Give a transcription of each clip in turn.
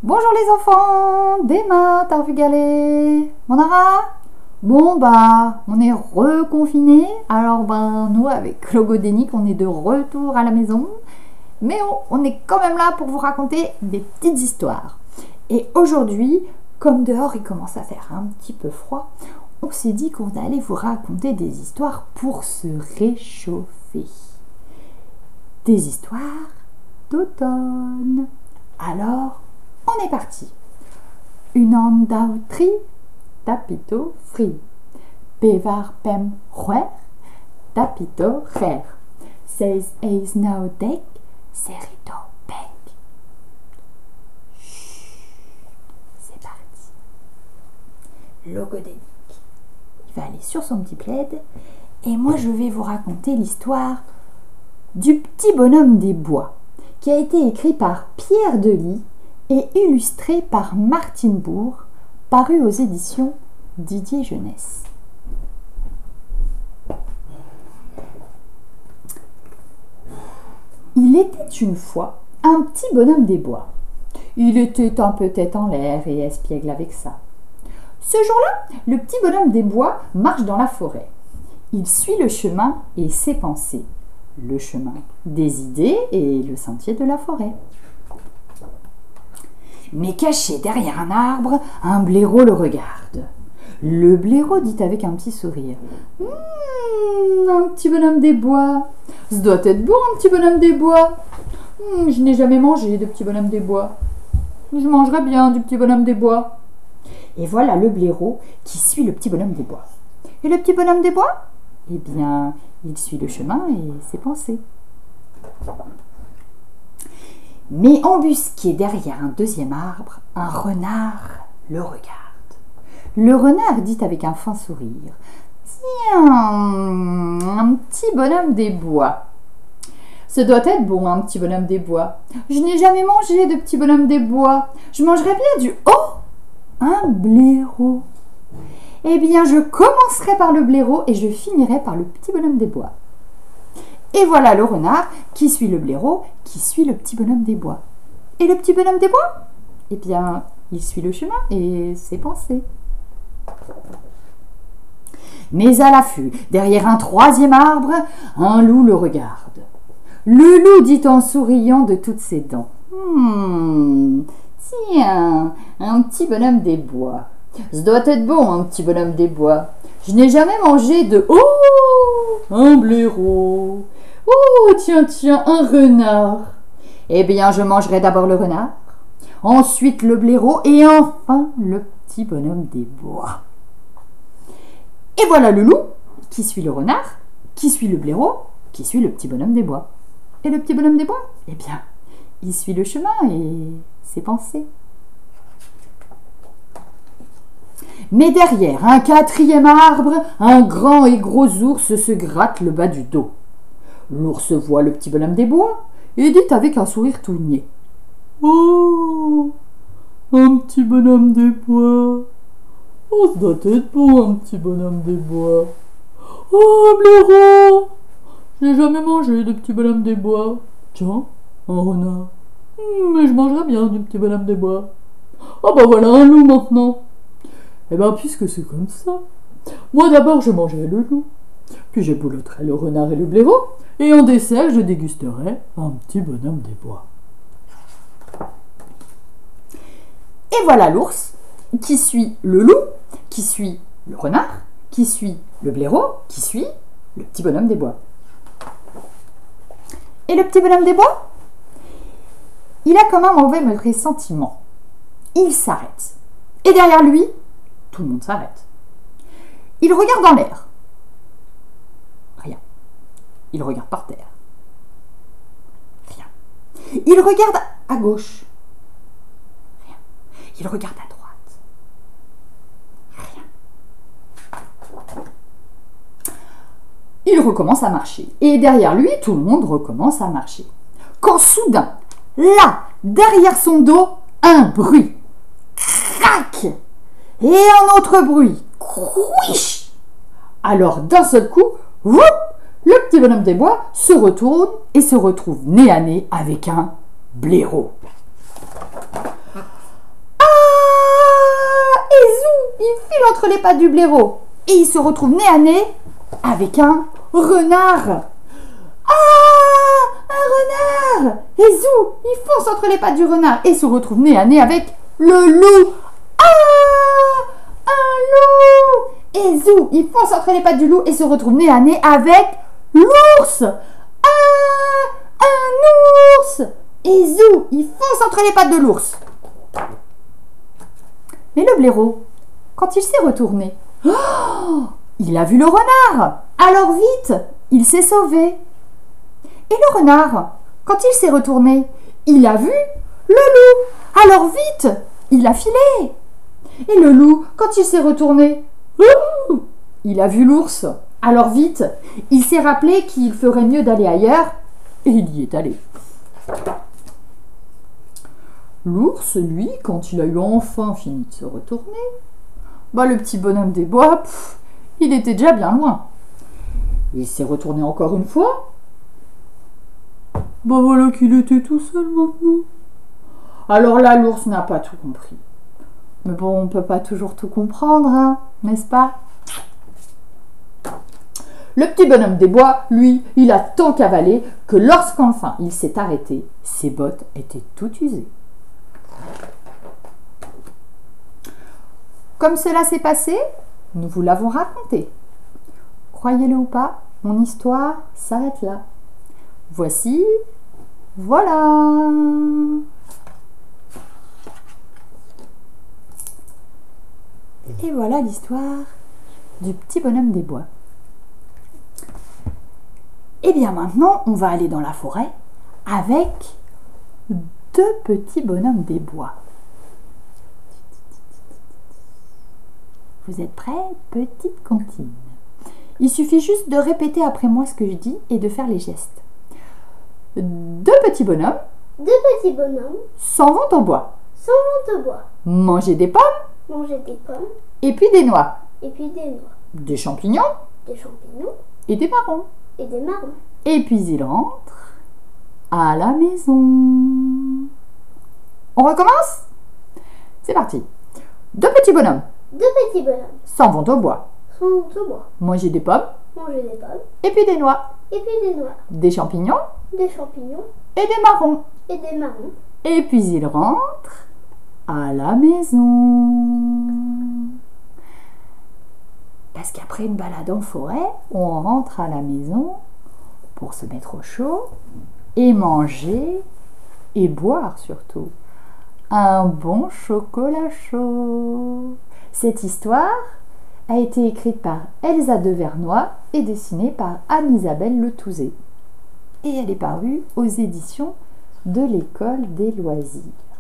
Bonjour les enfants, Dema, t'as vu galer Mon ara? Bon on est reconfinés, alors nous avec Logodénic on est de retour à la maison, mais on est quand même là pour vous raconter des petites histoires. Et aujourd'hui, comme dehors il commence à faire un petit peu froid, on s'est dit qu'on allait vous raconter des histoires pour se réchauffer. Des histoires d'automne. Alors, on est parti. Une andautri, tapito fri. Bevar pem ruer, tapito rer. Seis eis naudek, serito pek. C'est parti. Logodénic. Il va aller sur son petit plaid et moi je vais vous raconter l'histoire du petit bonhomme des bois qui a été écrit par Pierre Delis et illustré par Martine Bourg, paru aux éditions Didier Jeunesse. Il était une fois un petit bonhomme des bois. Il était un peu tête en l'air et espiègle avec ça. Ce jour-là, le petit bonhomme des bois marche dans la forêt. Il suit le chemin et ses pensées. Le chemin des idées et le sentier de la forêt. Mais caché derrière un arbre, un blaireau le regarde. Le blaireau dit avec un petit sourire: un petit bonhomme des bois. Ce doit être bon, un petit bonhomme des bois. Je n'ai jamais mangé de petit bonhomme des bois. Je mangerais bien du petit bonhomme des bois. Et voilà le blaireau qui suit le petit bonhomme des bois. Et le petit bonhomme des bois? Eh bien, il suit le chemin et ses pensées. Mais embusqué derrière un deuxième arbre, un renard le regarde. Le renard dit avec un fin sourire: tiens, un petit bonhomme des bois. Ce doit être bon, un petit bonhomme des bois. Je n'ai jamais mangé de petit bonhomme des bois. Je mangerais bien du... Oh, un blaireau. Eh bien, je commencerai par le blaireau et je finirai par le petit bonhomme des bois. Et voilà le renard qui suit le blaireau, qui suit le petit bonhomme des bois. Et le petit bonhomme des bois? Eh bien, il suit le chemin et ses pensées. Mais à l'affût, derrière un troisième arbre, un loup le regarde. Le loup dit en souriant de toutes ses dents: tiens, un petit bonhomme des bois. Ce doit être bon, un petit bonhomme des bois. Je n'ai jamais mangé de... Oh, un blaireau. Oh, tiens, un renard. Eh bien, je mangerai d'abord le renard, ensuite le blaireau et enfin le petit bonhomme des bois. Et voilà le loup qui suit le renard, qui suit le blaireau, qui suit le petit bonhomme des bois. Et le petit bonhomme des bois? Eh bien, il suit le chemin et ses pensées. Mais derrière un quatrième arbre, un grand et gros ours se gratte le bas du dos. L'ours voit le petit bonhomme des bois et dit avec un sourire tout niais: oh, un petit bonhomme des bois. Oh, ça doit être bon, un petit bonhomme des bois. Oh, blaireau, j'ai jamais mangé de petit bonhomme des bois. Tiens, un renard. Mais je mangerais bien du petit bonhomme des bois. Ah voilà un loup maintenant. Eh bien, puisque c'est comme ça, moi d'abord je mangerai le loup, puis j'épouleterai le renard et le blaireau, et en dessert je dégusterai un petit bonhomme des bois. Et voilà l'ours qui suit le loup, qui suit le renard, qui suit le blaireau, qui suit le petit bonhomme des bois. Et le petit bonhomme des bois, il a comme un mauvais pressentiment. Il s'arrête. Et derrière lui, tout le monde s'arrête. Il regarde dans l'air. Rien. Il regarde par terre. Rien. Il regarde à gauche. Rien. Il regarde à droite. Rien. Il recommence à marcher. Et derrière lui, tout le monde recommence à marcher. Quand soudain, là, derrière son dos, un bruit. Crac! Et un autre bruit. Couiche! Alors d'un seul coup, whoop, le petit bonhomme des bois se retourne et se retrouve nez à nez avec un blaireau. entre les pattes du blaireau et il se retrouve nez à nez avec un renard. Ah, un renard! Et zou, il fonce entre les pattes du renard et se retrouve nez à nez avec le loup. Ah, un loup! Et zou, il fonce entre les pattes du loup et se retrouve nez à nez avec l'ours. Ah, un ours! Et zou, il fonce entre les pattes de l'ours. Mais le blaireau, quand il s'est retourné, oh, il a vu le renard. Alors vite, il s'est sauvé. Et le renard, quand il s'est retourné, il a vu le loup. Alors vite, il a filé. Et le loup, quand il s'est retourné, il a vu l'ours. Alors vite, il s'est rappelé qu'il ferait mieux d'aller ailleurs. Et il y est allé. L'ours, lui, quand il a eu enfin fini de se retourner, le petit bonhomme des bois, il était déjà bien loin. Il s'est retourné encore une fois. Voilà qu'il était tout seul maintenant. Alors là, l'ours n'a pas tout compris. Mais bon, on ne peut pas toujours tout comprendre, hein, n'est-ce pas? Le petit bonhomme des bois, lui, il a tant cavalé que lorsqu'enfin il s'est arrêté, ses bottes étaient toutes usées. Comme cela s'est passé, nous vous l'avons raconté. Croyez-le ou pas, mon histoire s'arrête là. Voici, voilà. Et voilà l'histoire du petit bonhomme des bois. Et bien maintenant, on va aller dans la forêt avec deux petits bonhommes des bois. Vous êtes prêts? Petite comptine. Il suffit juste de répéter après moi ce que je dis et de faire les gestes. Deux petits bonhommes. Deux petits bonhommes. S'en vont au bois. S'en vont au bois. Manger des pommes. Manger des pommes. Et puis des noix. Et puis des noix. Des champignons. Des champignons. Et des marrons. Et des marrons. Et puis ils rentrent à la maison. On recommence? C'est parti. Deux petits bonhommes. Deux petits bonhommes. S'en vont au bois. S'en vont au bois. Manger des pommes. Manger des pommes. Et puis des noix. Et puis des noix. Des champignons. Des champignons. Et des marrons. Et des marrons. Et puis ils rentrent à la maison. Parce qu'après une balade en forêt, on rentre à la maison pour se mettre au chaud et manger et boire surtout un bon chocolat chaud. Cette histoire a été écrite par Elsa de Vernois et dessinée par Anne-Isabelle Le Touzé. Et elle est parue aux éditions de l'École des loisirs.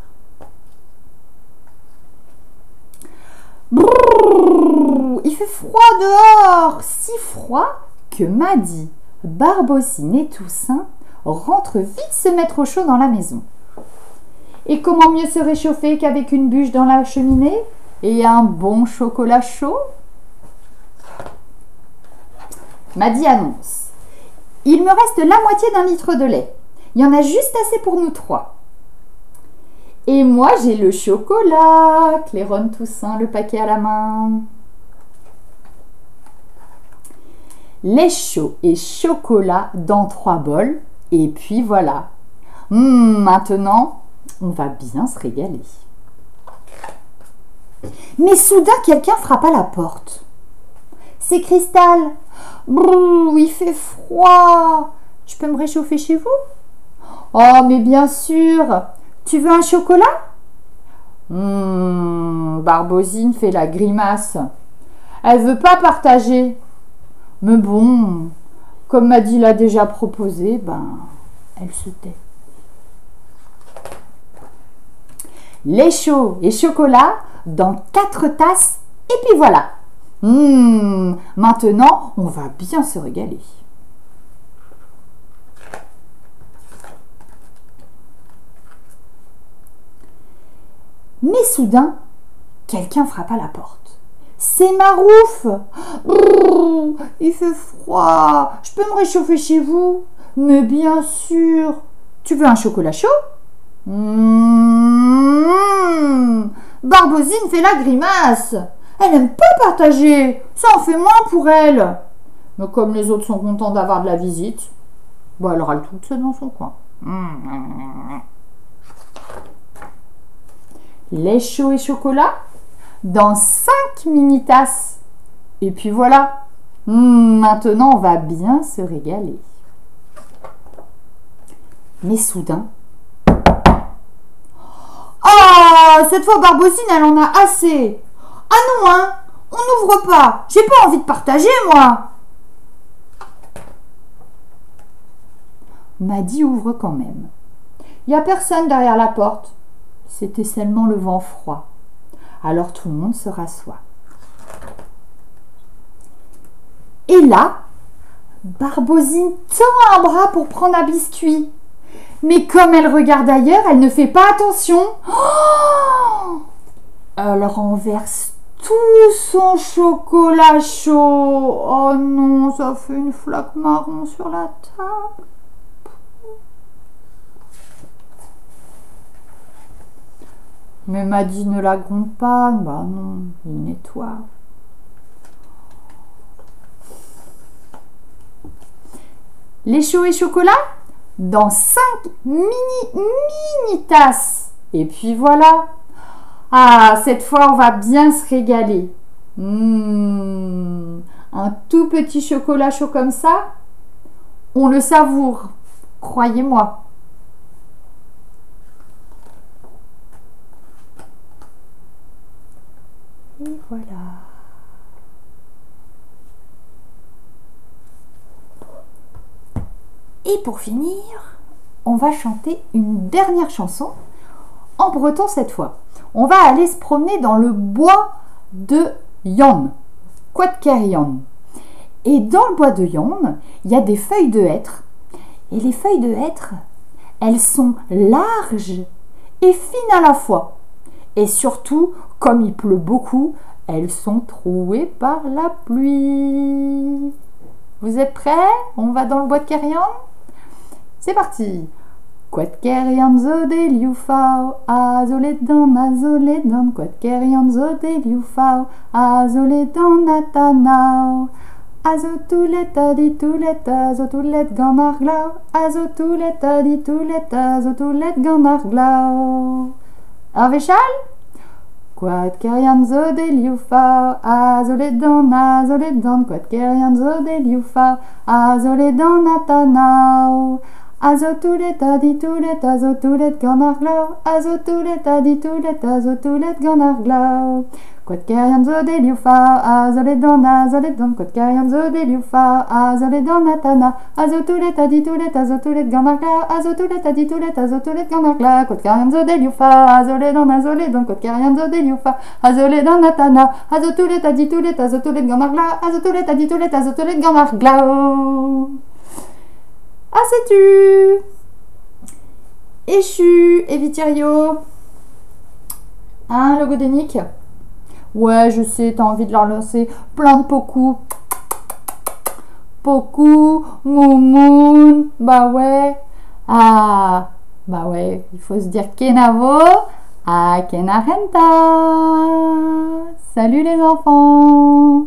Brrr, il fait froid dehors, si froid que Maddy, Barbosine et Toussaint rentrent vite se mettre au chaud dans la maison. Et comment mieux se réchauffer qu'avec une bûche dans la cheminée et un bon chocolat chaud? Maddy annonce: il me reste la moitié d'un litre de lait. Il y en a juste assez pour nous trois. Et moi, j'ai le chocolat, claironne Toussaint, le paquet à la main. Lait chaud et chocolat dans 3 bols. Et puis voilà. Maintenant, on va bien se régaler. Mais soudain, quelqu'un frappe à la porte. C'est Cristal. Brrr, il fait froid. Je peux me réchauffer chez vous? Oh, mais bien sûr. Tu veux un chocolat? Barbosine fait la grimace. Elle veut pas partager. Mais bon, comme Maddy l'a déjà proposé, elle se tait. Lait chaud et chocolat dans 4 tasses. Et puis voilà. Maintenant, on va bien se régaler. Mais soudain, quelqu'un frappe à la porte. C'est Marouf. Brrr, il fait froid. Je peux me réchauffer chez vous? Mais bien sûr. Tu veux un chocolat chaud? Barbosine fait la grimace. Elle n'aime pas partager. Ça en fait moins pour elle. Mais comme les autres sont contents d'avoir de la visite, bon, elle râle toute seule dans son coin. Lait chaud et chocolat dans 5 mini-tasses. Et puis voilà. Maintenant, on va bien se régaler. Mais soudain... Oh, cette fois, Barbosine, elle en a assez. Ah non, hein, on n'ouvre pas. J'ai pas envie de partager, moi. Maddy ouvre quand même. Il n'y a personne derrière la porte. C'était seulement le vent froid. Alors tout le monde se rassoit. Et là, Barbosine tend un bras pour prendre un biscuit. Mais comme elle regarde ailleurs, elle ne fait pas attention. Oh, elle renverse tout son chocolat chaud. Oh non, ça fait une flaque marron sur la table. Mais Maddy ne la gronde pas. Bah non, il nettoie. Lait chaud et chocolat dans 5 mini tasses. Et puis voilà. Ah, cette fois, on va bien se régaler. Un tout petit chocolat chaud comme ça, on le savoure, croyez-moi. Et voilà. Et pour finir, on va chanter une dernière chanson, en breton cette fois. On va aller se promener dans le bois de Yon, Quatquerion. Et dans le bois de Yon, il y a des feuilles de hêtre. Et les feuilles de hêtre, elles sont larges et fines à la fois. Et surtout, comme il pleut beaucoup, elles sont trouées par la pluie. Vous êtes prêts? On va dans le bois de Querion? C'est parti! Quatquerion zo de liufao, azoledan, Quatquerion zo de liufao, azoledan natanao. Azotoulet aditoulet, azotoulet ganarglau, azotoulet aditoulet, azotoulet ganarglau. Arvéchal? Quatquerion zo de liufao, azoledan, Quatquerion zo de liufao, azoledan natanao. Azotoulet aditoulet, azotoulet ganarglau, azotoulet aditoulet, azotoulet ganarglau. Quatquerion zo de liufao, azoledan, Quatquerion zo de liufao, azoledan natana. Azotoulet aditoulet, azotoulet ganarglau, azotoulet aditoulet, azotoulet ganarglau. Quatquerion zo de liufao, azoledan, Quatquerion zo de liufao, azoledan natana. Azotoulet aditoulet, azotoulet ganarglau, azotoulet aditoulet, azotoulet ganarglau. Ah, sais-tu? Échu et Vitirio. Hein, Logodénique? Ouais, je sais, t'as envie de leur lancer plein de pocou. Pocou, moumoun, bah ouais. Ah, bah ouais, il faut se dire Kenavo à Kenarenta. Salut les enfants!